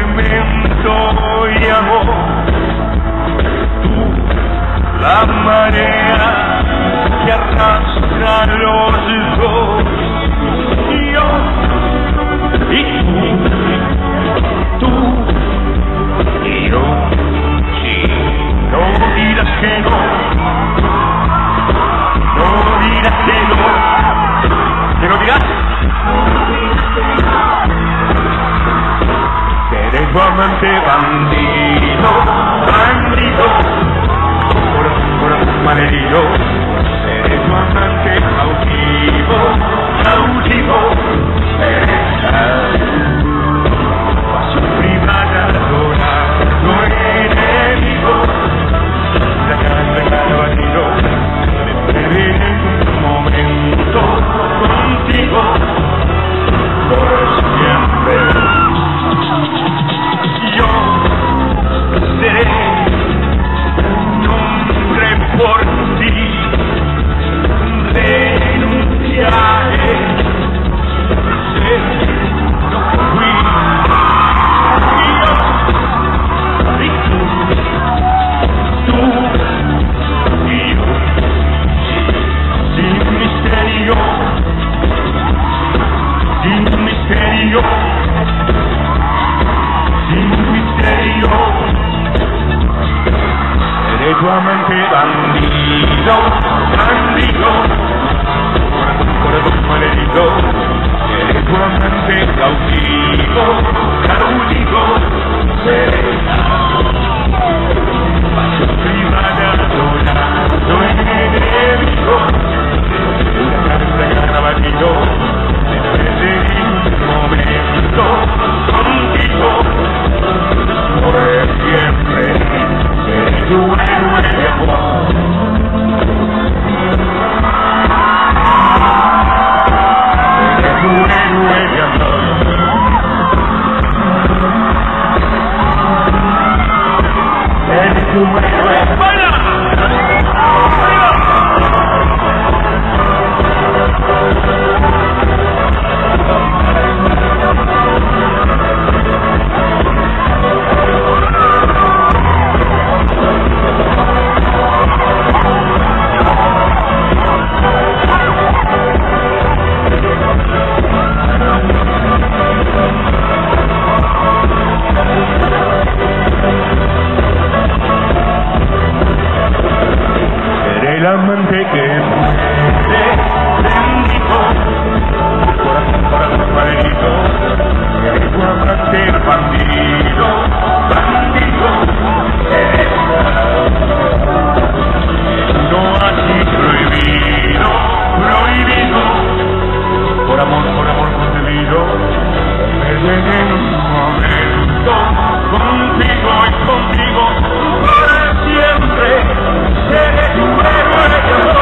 tormento y amor. Tú, la marea que arrastra los dos. Y yo, y tú, y yo. Sí, no dirás que no. No dirás que no. ¿Que no dirás? Seré tu amante bandido, bandido, corazón malherido. Seré tu amante cautivo, cautivo. Seré pasión privada, dorado enemigo. La cara bandido, me en un momento contigo, por siempre. Yo seré un hombre por ti, renunciaré, sé, no fui, y yo, y tú, y yo, sin misterio, sin misterio. Seré tu amante bandido, bandido, corazón malherido. Seré tu amante cautivo, cautivo. Seré pasión privada, dorado enemigo. La cara bandido, seré un momento contigo. Por siempre, seré tu héroe de amor. Seré tu héroe de amor. Seré tu héroe de amor. El amante que muere bendito, corazón malherido. Seré tu amante bandido, bandido. No así prohibido, prohibido. Por amor concebido. Perderé en un momento contigo y contigo. Para siempre seré tu héroe de amor.